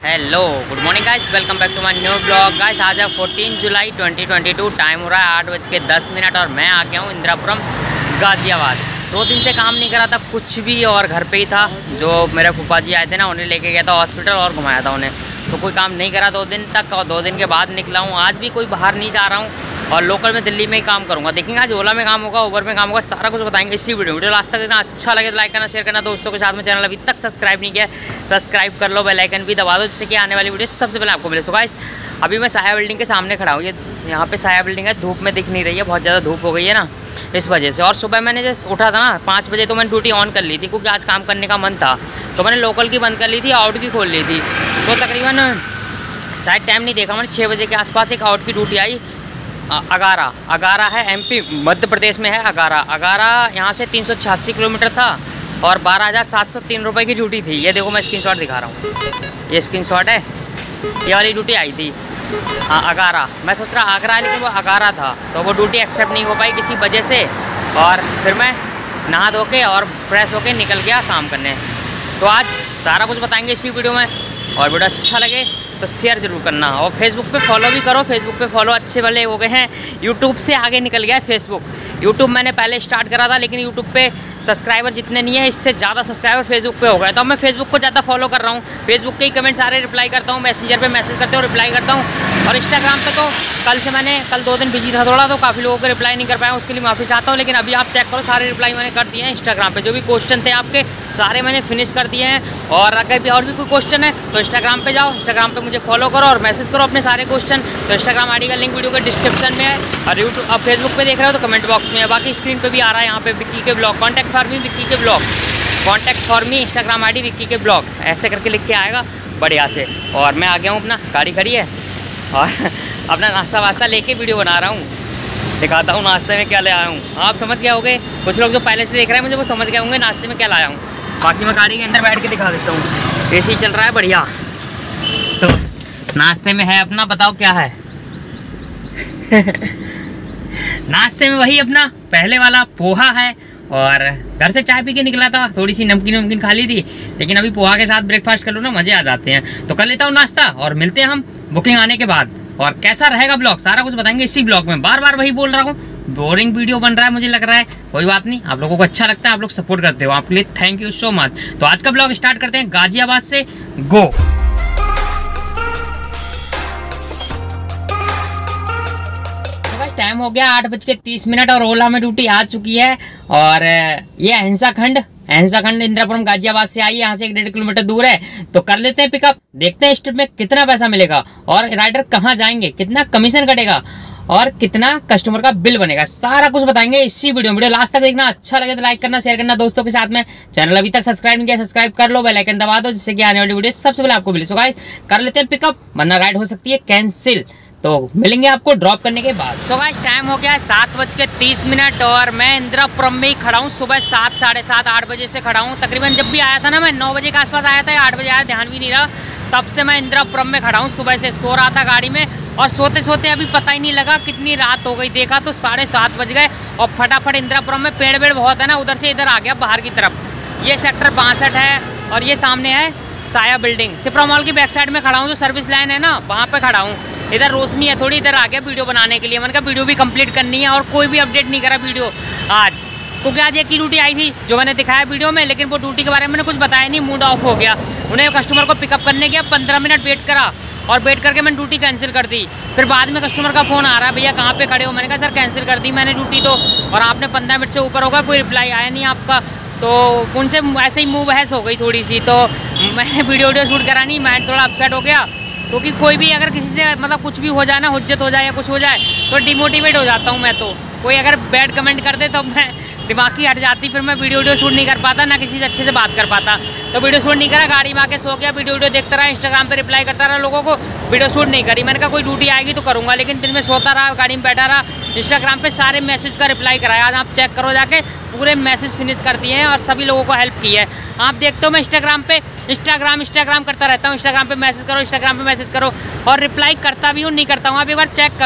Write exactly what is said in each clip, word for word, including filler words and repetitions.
Hello good morning guys, welcome back to my new blog. Guys आज है चौदह जुलाई दो हज़ार बाईस, टाइम हो रहा है आठ बज के दस मिनट और मैं आ गया हूँ इंदिरापुरम गाजियाबाद। दो दिन से काम नहीं करा था कुछ भी और घर पे ही था। जो मेरे फूफा जी आए थे ना, उन्हें लेके गया था हॉस्पिटल और घुमाया था उन्हें, तो कोई काम नहीं करा दो दिन तक। और दो दिन के बाद निकला हूँ। आज भी कोई बाहर नहीं जा रहा हूँ और लोकल में दिल्ली में ही काम करूँगा। देखेंगे आज ओला में काम होगा, उबर में काम होगा, सारा कुछ बताएंगे इसी वीडियो वीडियो लास्ट तक देखना। अच्छा लगे तो लाइक करना, शेयर करना दोस्तों के साथ में। चैनल अभी तक सब्सक्राइब नहीं किया सब्सक्राइब कर लो, बेल आइकन भी दबा दो जिससे कि आने वाली वीडियो सबसे पहले आपको मिले। सो गाइस अभी मैं साया बिल्डिंग के सामने खड़ा हूँ। ये यहाँ पे साया बिल्डिंग है, धूप में दिख नहीं रही है, बहुत ज़्यादा धूप हो गई है ना इस वजह से। और सुबह मैंने जैसे उठा था ना पाँच बजे, तो मैंने ड्यूटी ऑन कर ली थी क्योंकि आज काम करने का मन था। तो मैंने लोकल की बंद कर ली थी, आउट की खोल ली थी। तो तकरीबन शायद टाइम नहीं देखा मैंने, छः बजे के आसपास एक आउट की ड्यूटी आई। अगारा अगारा है, एमपी मध्य प्रदेश में है अगारा। अगारा यहाँ से तीन सौ छियासी किलोमीटर था और बारह हज़ार सात सौ तीन रुपये की ड्यूटी थी। ये देखो मैं स्क्रीनशॉट दिखा रहा हूँ, ये स्क्रीनशॉट है, ये वाली ड्यूटी आई थी। हाँ अगारा, मैं सोच रहा आगरा है लेकिन वो अगारा था। तो वो ड्यूटी एक्सेप्ट नहीं हो पाई किसी वजह से, और फिर मैं नहा धो के और फ्रेश होके निकल गया काम करने। तो आज सारा कुछ बताएंगे इसी वीडियो में, और वीडियो अच्छा लगे तो शेयर जरूर करना। और फेसबुक पे फॉलो भी करो, फेसबुक पे फॉलो अच्छे वाले हो गए हैं। यूट्यूब से आगे निकल गया है फेसबुक। यूट्यूब मैंने पहले स्टार्ट करा था लेकिन यूट्यूब पे सब्सक्राइबर जितने नहीं है, इससे ज़्यादा सब्सक्राइबर फेसबुक पे हो गए। तो अब मैं फेसबुक को ज़्यादा फॉलो कर रहा हूँ। फेसबुक के ही कमेंट सारे रिप्लाई करता हूँ, मैसेंजर पे मैसेज करते हो रिप्लाई करता हूँ। और इंस्टाग्राम पे तो कल से मैंने कल दो दिन बिजी था थोड़ा, तो काफ़ी लोगों को रिप्लाई नहीं कर पाया, उसके लिए माफ़ी चाहता हूँ। लेकिन अभी आप चेक करो, सारे रिप्लाई मैंने कर दिए हैं। इंस्टाग्राम पे जो भी क्वेश्चन थे आपके सारे मैंने फिनिश कर दिए हैं। और अगर भी और भी कोई क्वेश्चन है तो इंस्टाग्राम पे जाओ, इंस्टाग्राम पे मुझे फॉलो करो और मैसेज करो अपने सारे क्वेश्चन। तो इंस्टाग्राम आईडी का लिंक वीडियो के डिस्क्रिप्शन में है, और यूट्यूब अब फेसबुक पे देख रहे हो तो कमेंट बॉक्स में है। बाकी स्क्रीन पे भी आ रहा है यहाँ पे विक्की के blog, contact for me Vicky के blog, contact for me Instagram ID Vicky के ब्लॉग, ऐसे करके लिख के आएगा बढ़िया से। और मैं आ गया हूँ, अपना गाड़ी खड़ी है और अपना नाश्ता वास्ता लेके वीडियो बना रहा हूँ। दिखाता हूँ नाश्ते में क्या ले आया हूँ। आप समझ गए होंगे, कुछ लोग जो पहले से देख रहे हैं मुझे वो समझ गए होंगे नाश्ते में क्या लाया हूँ। बाकी मैं गाड़ी के अंदर बैठ के दिखा देता हूँ, एसी चल रहा है बढ़िया। तो नाश्ते में है अपना, बताओ क्या है नाश्ते में वही अपना पहले वाला पोहा है, और घर से चाय पी के निकला था, थोड़ी सी नमकीन नमकीन खा ली थी, लेकिन अभी पोहा के साथ ब्रेकफास्ट कर लो ना, मजे आ जाते हैं। तो कर लेता हूँ नाश्ता और मिलते हैं हम बुकिंग आने के बाद। और कैसा रहेगा ब्लॉग सारा कुछ बताएंगे इसी ब्लॉग में। बार बार वही बोल रहा हूँ, बोरिंग वीडियो बन रहा है मुझे लग रहा है, कोई बात नहीं, आप लोगों को अच्छा लगता है, आप लोग सपोर्ट करते हो, आपके लिए थैंक यू सो मच। तो आज का ब्लॉग स्टार्ट करते हैं गाजियाबाद से, गो। टाइम हो गया आठ बज के तीस मिनट और ओला में ड्यूटी आ चुकी है। और ये अहिंसा खंड अहिंसा खंड इंदिरापुरम गाजियाबाद से आई है, यहाँ से एक डेढ़ किलोमीटर दूर है। तो कर लेते हैं पिकअप, देखते हैं इस ट्रिप में कितना पैसा मिलेगा और राइडर कहाँ जाएंगे, कितना कमीशन कटेगा और कितना कस्टमर का बिल बनेगा, सारा कुछ बताएंगे इसी वीडियो वीडियो लास्ट तक देखना। अच्छा लगे तो लाइक करना, शेयर करना दोस्तों के साथ में। चैनल अभी तक सब्सक्राइब नहीं किया सब्सक्राइब कर लो, बेल आइकन दबा दो जिससे कि आने वाली वीडियो सबसे पहले आपको मिले। सो गाइस कर लेते हैं पिकअप, वरना राइड हो सकती है कैंसिल। तो मिलेंगे आपको ड्रॉप करने के बाद। सो गाइस टाइम हो गया है सात बज के तीस मिनट और मैं इंदिरापुरम में ही खड़ा हूँ। सुबह सात साढ़े सात आठ बजे से खड़ा हूँ। तकरीबन जब भी आया था ना, मैं नौ बजे के आसपास आया था, आठ बजे आया, ध्यान भी नहीं रहा। तब से मैं इंदिरापुरम में खड़ा हूँ, सुबह से सो रहा था गाड़ी में, और सोते सोते अभी पता ही नहीं लगा कितनी रात हो गई। देखा तो साढ़े सात बज गए और फटाफट इंदिरापुरम में पेड़ वेड़ बहुत है ना, उधर से इधर आ गया बाहर की तरफ। ये सेक्टर बासठ है और ये सामने है साया बिल्डिंग। सिप्रा मॉल की बैक साइड में खड़ा हूँ, जो सर्विस लाइन है ना वहाँ पे खड़ा हूँ। इधर रोशनी है थोड़ी, इधर आ गया वीडियो बनाने के लिए। मैंने कहा वीडियो भी कंप्लीट करनी है और कोई भी अपडेट नहीं करा वीडियो आज, क्योंकि आज एक ही ड्यूटी आई थी जो मैंने दिखाया वीडियो में, लेकिन वो ड्यूटी के बारे में मैंने कुछ बताया नहीं, मूड ऑफ हो गया। उन्हें कस्टमर को पिकअप करने गया, पंद्रह मिनट वेट करा और वेट करके मैंने ड्यूटी कैंसिल कर दी। फिर बाद में कस्टमर का फ़ोन आ रहा है, भैया कहाँ पे खड़े हो। मैंने कहा सर कैंसिल कर दी मैंने ड्यूटी तो, और आपने पंद्रह मिनट से ऊपर होगा, कोई रिप्लाई आया नहीं आपका। तो उनसे ऐसे ही मुँह बहस हो गई थोड़ी सी, तो मैंने वीडियो वीडियो शूट करा नहीं, माइंड थोड़ा अपसेट हो गया। क्योंकि कोई भी अगर किसी से मतलब कुछ भी हो जाए ना, हुज्जत हो जाए या कुछ हो जाए, तो डिमोटिवेट हो जाता हूँ मैं। तो कोई अगर बैड कमेंट कर दे तो मैं दिमाग की हट जाती, फिर मैं वीडियो वीडियो शूट नहीं कर पाता, ना किसी से अच्छे से बात कर पाता। तो वीडियो शूट नहीं करा, गाड़ी में आके सो गया, वीडियो वीडियो देखता रहा, इंस्टाग्राम पे रिप्लाई करता रहा लोगों को, वीडियो शूट नहीं करी। मैंने कहा कोई ड्यूटी आएगी तो करूँगा, लेकिन दिन में सोता रहा, गाड़ी में बैठा रहा, इंस्टाग्राम पे सारे मैसेज का रिप्लाई कराया। आज आप चेक करो जाके, पूरे मैसेज फिनिश कर दिए हैं और सभी लोगों को हेल्प की है। आप देखते हो मैं इंस्टाग्राम पे इंस्टाग्राम इंस्टाग्राम करता रहता हूँ, इंस्टाग्राम पे मैसेज करो, इंस्टाग्राम पे मैसेज करो, और रिप्लाई करता भी हूँ नहीं करता हूँ, आप एक बार चेक करो।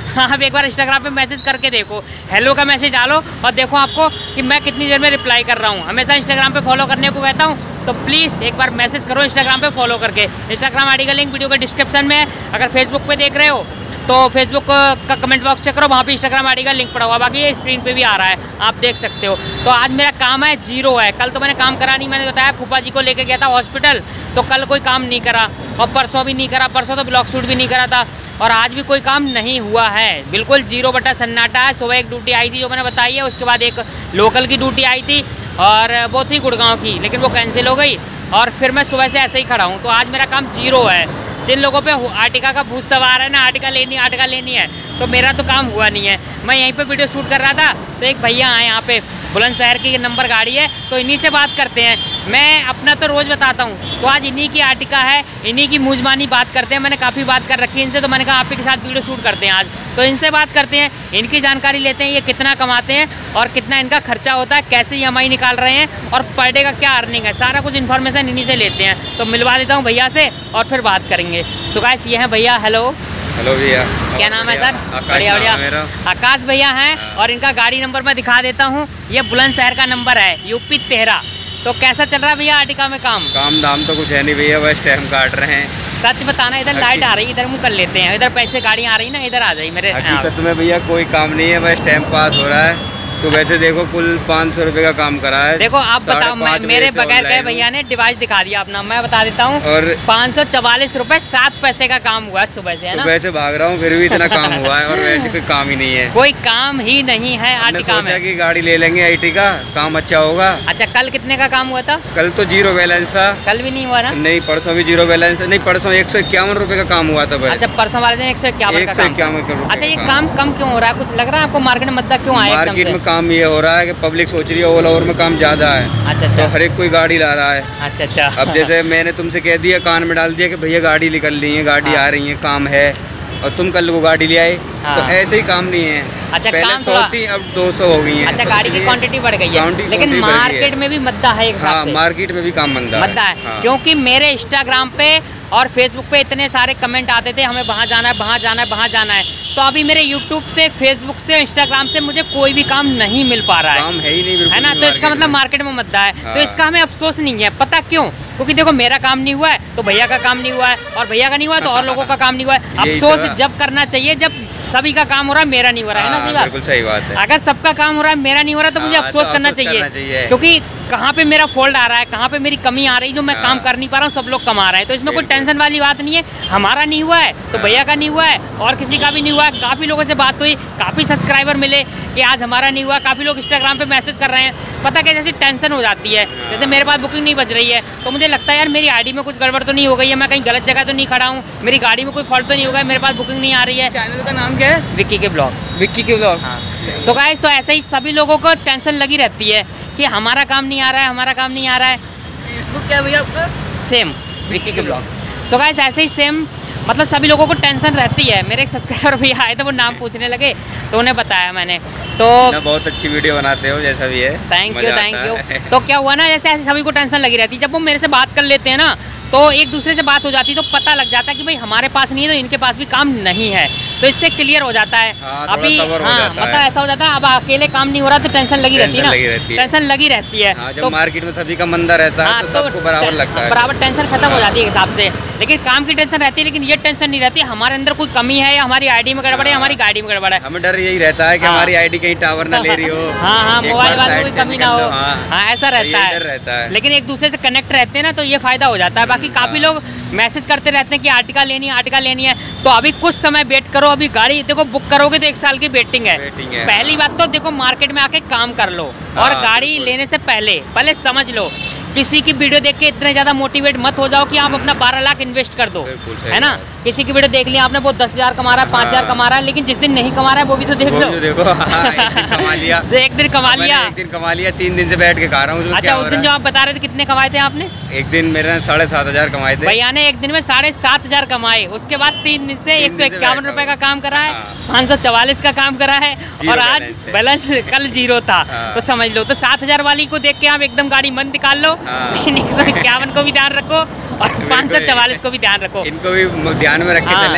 आप एक बार इंस्टाग्राम पे मैसेज करके देखो, हेलो का मैसेज डालो और देखो आपको कि मैं कितनी देर में रिप्लाई कर रहा हूँ। हमेशा इंस्टाग्राम पे फॉलो करने को कहता हूँ, तो प्लीज़ एक बार मैसेज करो इंस्टाग्राम पे फॉलो करके। इंस्टाग्राम आई डी का लिंक वीडियो के डिस्क्रिप्शन में है। अगर फेसबुक पे देख रहे हो तो फेसबुक का कमेंट बॉक्स चेक करो, वहाँ पे इंस्टाग्राम आई डी का लिंक पड़ा हुआ, बाकी ये स्क्रीन पे भी आ रहा है, आप देख सकते हो। तो आज मेरा काम है जीरो है। कल तो मैंने काम करा नहीं, मैंने बताया फूफा जी को लेके गया था हॉस्पिटल, तो कल कोई काम नहीं करा और परसों भी नहीं करा, परसों तो ब्लॉक शूट भी नहीं करा था और आज भी कोई काम नहीं हुआ है। बिल्कुल जीरो बटा सन्नाटा है। सुबह एक ड्यूटी आई थी जो मैंने बताई है, उसके बाद एक लोकल की ड्यूटी आई थी और वो थी गुड़गांव की, लेकिन वो कैंसिल हो गई और फिर मैं सुबह से ऐसे ही खड़ा हूँ। तो आज मेरा काम जीरो है। जिन लोगों पे आर्टिका का भूत सवार है ना, आर्टिका लेनी आर्टिका लेनी है, तो मेरा तो काम हुआ नहीं है। मैं यहीं पे वीडियो शूट कर रहा था तो एक भैया आए यहाँ पे, बुलंदशहर की नंबर गाड़ी है, तो इन्हीं से बात करते हैं। मैं अपना तो रोज़ बताता हूँ, तो आज इन्हीं की आर्टिका है, इन्हीं की मुजमानी बात करते हैं। मैंने काफ़ी बात कर रखी है इनसे, तो मैंने कहा आप के साथ वीडियो शूट करते हैं आज, तो इनसे बात करते हैं, इनकी जानकारी लेते हैं, ये कितना कमाते हैं और कितना इनका खर्चा होता है, कैसे ई एम आई निकाल रहे हैं और पर डे का क्या अर्निंग है, सारा कुछ इन्फॉर्मेशन इन्हीं से लेते हैं। तो मिलवा देता हूँ भैया से और फिर बात करेंगे। सो गाइस ये हैं भैया। हेलो हेलो भैया, क्या नाम है सर? बढ़िया बढ़िया। आकाश भैया हैं और इनका गाड़ी नंबर मैं दिखा देता हूँ, ये बुलंदशहर का नंबर है, यूपी तेरह। तो कैसा चल रहा है भैया आर्टिका में काम? काम दाम तो कुछ है नहीं भैया, बस टाइम काट रहे हैं। सच बताना, इधर लाइट आ रही है, इधर मुँह कर लेते हैं, इधर पैसे गाड़ी आ रही है ना, इधर आ जाइए मेरे। हकीकत में भैया कोई काम नहीं है, बस टाइम पास हो रहा है। सुबह से देखो कुल पाँच सौ रुपए का काम करा है। देखो आप बताओ, मैं मेरे बगैर कहे भैया ने डिवाइस दिखा दिया अपना, मैं बता देता हूँ और पाँच सौ चवालीस रुपए सात पैसे का काम हुआ है सुबह से, है ना? सुबह से भाग रहा हूँ फिर भी इतना काम हुआ है और वैसे कोई काम ही नहीं है, कोई काम ही नहीं है आर्टिका में। की गाड़ी ले लेंगे आई टी का, काम अच्छा होगा। अच्छा कल कितने का काम हुआ था? कल तो जीरो बैलेंस था। कल भी नहीं हुआ ना? नहीं, परसों भी जीरो बैलेंस था। नहीं, परसों एक सौ इक्यावन रुपए का काम हुआ था। अच्छा परसों वाले दिन एक सौ इक्यावन एक सौ इक्यावन। अच्छा ये काम कम क्यों हो रहा है? कुछ लग रहा है आपको मार्केट में मद्दा क्यों आया? मार्केट में काम ये हो रहा है पब्लिक सोच रही है ओला ओवर में काम ज्यादा है। अच्छा अच्छा। तो हर एक कोई गाड़ी ला रहा है। अच्छा अच्छा। अब जैसे मैंने तुमसे कह दिया, कान में डाल दिया कि भैया गाड़ी निकल रही है, गाड़ी हाँ। आ रही है, काम है, और तुम कल को गाड़ी ले आए। हाँ। तो ऐसे ही काम नहीं है। अच्छा पहले सौ थी, अब दो सौ हो गई है। अच्छा गाड़ी की क्वांटिटी बढ़ गई है, लेकिन मार्केट में भी मद्दा है एक हिसाब से। मार्केट में भी काम मंदा मद्दा है, क्योंकि मेरे इंस्टाग्राम पे और फेसबुक पे इतने सारे कमेंट आते थे, हमें वहाँ जाना है, वहाँ जाना है, वहाँ जाना है। तो अभी मेरे यूट्यूब से, फेसबुक से, इंस्टाग्राम से मुझे कोई भी काम नहीं मिल पा रहा है। काम है ही नहीं, है ना? तो इसका मतलब मार्केट में मद्दा है। हाँ। तो इसका हमें अफसोस नहीं है, पता क्यों? क्योंकि देखो मेरा काम नहीं हुआ है तो भैया का काम नहीं हुआ है, और भैया का नहीं हुआ है तो और लोगों का काम नहीं हुआ है। अफसोस जब करना चाहिए जब सभी का काम हो रहा है, मेरा नहीं हो रहा है ना? सही बात, बिल्कुल सही बात है। अगर सबका काम हो रहा है, मेरा नहीं हो रहा है, तो मुझे अफसोस करना चाहिए, क्योंकि कहाँ पे मेरा फॉल्ट आ रहा है, कहाँ पे मेरी कमी आ रही है, जो मैं काम कर नहीं पा रहा हूँ, सब लोग कमा रहे हैं। तो इसमें कोई टेंशन वाली बात नहीं है। हमारा नहीं हुआ है तो भैया का नहीं हुआ है और किसी का भी नहीं हुआ है। काफ़ी लोगों से बात हुई, काफ़ी सब्सक्राइबर मिले कि आज हमारा नहीं हुआ। काफ़ी लोग इंस्टाग्राम पे मैसेज कर रहे हैं। पता क्या, जैसे टेंशन हो जाती है, जैसे मेरे पास बुकिंग नहीं बज रही है तो मुझे लगता है यार मेरी आईडी में कुछ गड़बड़ तो नहीं हो गई है, मैं कहीं गलत जगह तो नहीं खड़ा हूँ, मेरी गाड़ी में कोई फॉल्ट तो नहीं होगा, मेरे पास बुकिंग नहीं आ रही है। चैनल का नाम क्या है? विक्की के ब्लॉग। विक्की के ब्लॉग। हाँ। सो गाइस, तो ऐसे ही सभी लोगों को टेंशन लगी रहती है कि हमारा काम नहीं आ रहा है, हमारा काम नहीं आ रहा है। फेसबुक क्या है भैया आपका? सेम विक्की के ब्लॉग। सो गाइस ऐसे ही सेम, मतलब सभी लोगों को टेंशन रहती है। मेरे एक सब्सक्राइबर भी आए थे, वो नाम पूछने लगे तो उन्हें बताया मैंने। तो बहुत अच्छी वीडियो बनाते हो जैसा भी है। Thank you thank you. तो क्या हुआ ना, जैसे ऐसे सभी को टेंशन लगी रहती है, जब वो मेरे से बात कर लेते हैं ना तो एक दूसरे से बात हो जाती है, तो पता लग जाता है कि भाई हमारे पास नहीं है तो इनके पास भी काम नहीं है, तो इससे क्लियर हो जाता है। हाँ, अभी हाँ मतलब ऐसा हो जाता है, अब अकेले काम नहीं हो रहा तो टेंशन लगी रहती है ना, टेंशन लगी रहती है। हाँ, जब मार्केट में सभी का मंदा रहता है तो सबको बराबर लगता है, बराबर टेंशन खत्म हो जाती है हिसाब से। लेकिन काम की टेंशन रहती है, लेकिन ये टेंशन नहीं रहती हमारे अंदर कोई कमी है या हमारी आईडी में गड़बड़ है, हमारी गाड़ी में गड़बड़ है। हमें डर यही रहता है कि हमारी आईडी कहीं टावर ना ले रही हो। हाँ हाँ, मोबाइल वालों कोई कमी ना हो। हाँ ऐसा रहता है, लेकिन एक दूसरे से कनेक्ट रहते हैं ना तो ये फायदा हो जाता है। बाकी काफी लोग मैसेज करते रहते हैं कि आर्टिका लेनी है, आर्टिका लेनी है, तो अभी कुछ समय वेट करो। अभी गाड़ी देखो बुक करोगे तो एक साल की वेटिंग है, है। पहली बात तो देखो मार्केट में आके काम कर लो, और गाड़ी लेने से पहले पहले समझ लो। किसी की वीडियो देख के इतने ज्यादा मोटिवेट मत हो जाओ कि आप अपना बारह लाख इन्वेस्ट कर दो, है ना? किसी की वीडियो देख लिया आपने, वो दस हजार कमा रहा है, पाँच हजार कमा रहा है, लेकिन जिस दिन नहीं कमा रहा है वो भी तो देख लो। देखो हाँ, एक दिन कमा लिया एक दिन कमा लिया एक दिन कमा लिया तीन दिन से बैठ के खा रहा हूँ। अच्छा, उस दिन जो आप बता रहे थे कितने कमाए थे आपने? एक दिन मेरे साढ़े सात हजार कमाए थे। भैया ने एक दिन में साढ़े सात हजार कमाए, उसके बाद तीन दिन से एक सौ इक्यावन रुपए का काम करा है, पाँच सौ चवालीस का काम करा है, और आज बैलेंस कल जीरो था। तो समझ लो, तो सात हजार वाली को देख के आप एकदम गाड़ी मन निकाल लो, लेकिन एक सौ इक्यावन को भी ध्यान रखो और पाँच सौ चवालीस को भी ध्यान रखो, इनको भी ध्यान में रख के चलें।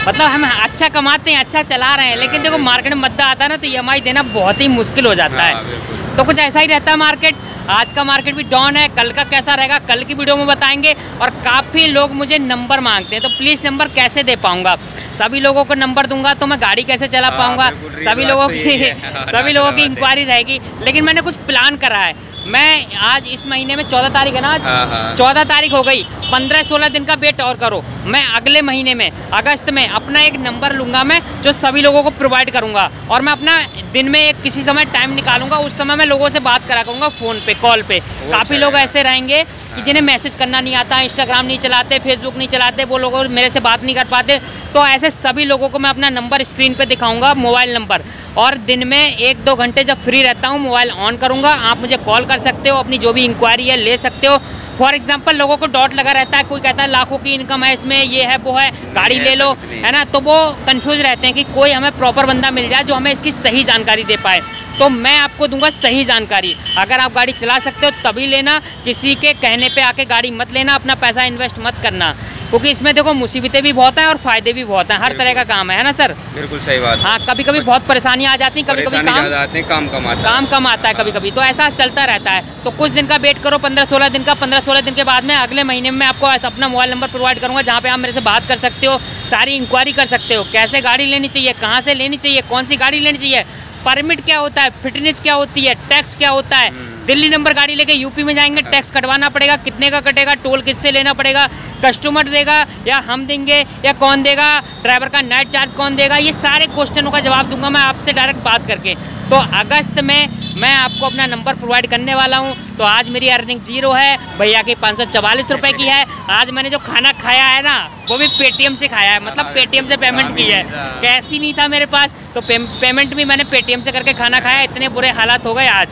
मतलब हम अच्छा कमाते हैं, अच्छा चला रहे हैं, लेकिन देखो मार्केट में मद्दा आता है ना तो ई एम आई देना बहुत ही मुश्किल हो जाता है। तो कुछ ऐसा ही रहता है मार्केट। आज का मार्केट भी डाउन है, कल का कैसा रहेगा कल की वीडियो में बताएंगे। और काफ़ी लोग मुझे नंबर मांगते हैं, तो प्लीज़ नंबर कैसे दे पाऊंगा? सभी लोगों को नंबर दूंगा तो मैं गाड़ी कैसे चला पाऊंगा? सभी लोगों की सभी लोगों की इंक्वायरी रहेगी। लेकिन मैंने कुछ प्लान करा है। मैं आज इस महीने में चौदह तारीख है ना, आज चौदह तारीख हो गई, पंद्रह सोलह दिन का वेट और करो। मैं अगले महीने में अगस्त में अपना एक नंबर लूँगा मैं, जो सभी लोगों को प्रोवाइड करूँगा। और मैं अपना दिन में एक किसी समय टाइम निकालूंगा, उस समय मैं लोगों से बात करा करूँगा फ़ोन पे, कॉल पे। काफ़ी लोग ऐसे रहेंगे कि जिन्हें मैसेज करना नहीं आता, इंस्टाग्राम नहीं चलाते, फेसबुक नहीं चलाते, वो लोग मेरे से बात नहीं कर पाते। तो ऐसे सभी लोगों को मैं अपना नंबर स्क्रीन पे दिखाऊंगा, मोबाइल नंबर। और दिन में एक दो घंटे जब फ्री रहता हूँ मोबाइल ऑन करूँगा, आप मुझे कॉल कर सकते हो, अपनी जो भी इंक्वायरी है ले सकते हो। फॉर एग्जाम्पल लोगों को डॉट लगा रहता है, कोई कहता है लाखों की इनकम है इसमें, ये है वो है, गाड़ी ले लो, है ना। तो वो कंफ्यूज रहते हैं कि कोई हमें प्रॉपर बंदा मिल जाए जो हमें इसकी सही जानकारी दे पाए। तो मैं आपको दूंगा सही जानकारी। अगर आप गाड़ी चला सकते हो तभी लेना, किसी के कहने पे आके गाड़ी मत लेना, अपना पैसा इन्वेस्ट मत करना, क्योंकि इसमें देखो मुसीबतें भी बहुत हैं और फायदे भी बहुत हैं। हर तरह का काम है, है ना सर? बिल्कुल सही बात। हाँ, कभी कभी बहुत परेशानियाँ आ जाती हैं, कभी कभी काम आते हैं, काम कम आता है काम कम आता है कभी कभी, तो ऐसा चलता रहता है। तो कुछ दिन का वेट करो, पंद्रह सोलह दिन का। पंद्रह सोलह दिन के बाद में अगले महीने में आपको अपना मोबाइल नंबर प्रोवाइड करूँगा, जहाँ पे आप मेरे से बात कर सकते हो, सारी इंक्वायरी कर सकते हो, कैसे गाड़ी लेनी चाहिए, कहाँ से लेनी चाहिए, कौन सी गाड़ी लेनी चाहिए, परमिट क्या होता है, फिटनेस क्या होती है, टैक्स क्या होता है। दिल्ली नंबर गाड़ी लेके यूपी में जाएंगे, टैक्स कटवाना पड़ेगा, कितने का कटेगा, टोल किससे लेना पड़ेगा, कस्टमर देगा या हम देंगे या कौन देगा, ड्राइवर का नाइट चार्ज कौन देगा, ये सारे क्वेश्चनों का जवाब दूंगा मैं आपसे डायरेक्ट बात करके। तो अगस्त में मैं आपको अपना नंबर प्रोवाइड करने वाला हूँ। तो आज मेरी अर्निंग जीरो है, भैया की पाँच सौ चवालीस रुपये की है। आज मैंने जो खाना खाया है ना वो भी पेटीएम से खाया है, मतलब पेटीएम से पेमेंट की है, कैश ही नहीं था मेरे पास, तो पे, पेमेंट भी मैंने पेटीएम से करके खाना खाया। इतने बुरे हालात हो गए आज।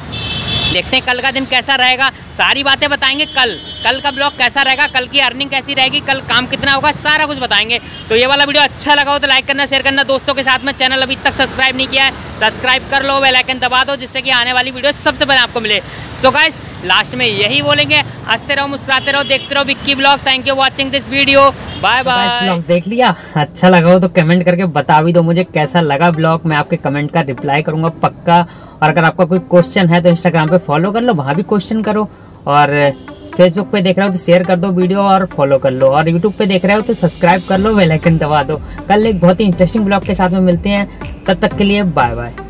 देखते हैं कल का दिन कैसा रहेगा, सारी बातें बताएंगे कल। कल का ब्लॉग कैसा रहेगा, कल की अर्निंग कैसी रहेगी, कल काम कितना होगा, सारा कुछ बताएंगे। तो ये वाला वीडियो अच्छा लगा हो तो लाइक करना, शेयर करना दोस्तों के साथ में। चैनल अभी तक सब्सक्राइब नहीं किया है, सब्सक्राइब कर लो, बेल आइकन दबा दो, जिससे कि आने वाली वीडियो सबसे पहले आपको मिले। सो गाइस, लास्ट में यही बोलेंगे, हंसते रहो, मुस्कुराते रहो, देखते रहो Vicky vlog. Thank you watching this video, bye bye. Vlog देख लिया, अच्छा लगा हो तो कमेंट करके बता भी दो मुझे कैसा लगा ब्लॉग। मैं आपके कमेंट का रिप्लाई करूंगा पक्का। और अगर आपका कोई क्वेश्चन है तो इंस्टाग्राम पे फॉलो कर लो, वहाँ भी क्वेश्चन करो। और फेसबुक पे देख रहे हो तो शेयर कर दो वीडियो और फॉलो कर लो। और यूट्यूब पे देख रहे हो तो सब्सक्राइब कर लो, बेल आइकन दबा दो। कल एक बहुत ही इंटरेस्टिंग ब्लॉग के साथ में मिलते हैं, तब तक के लिए बाय बाय।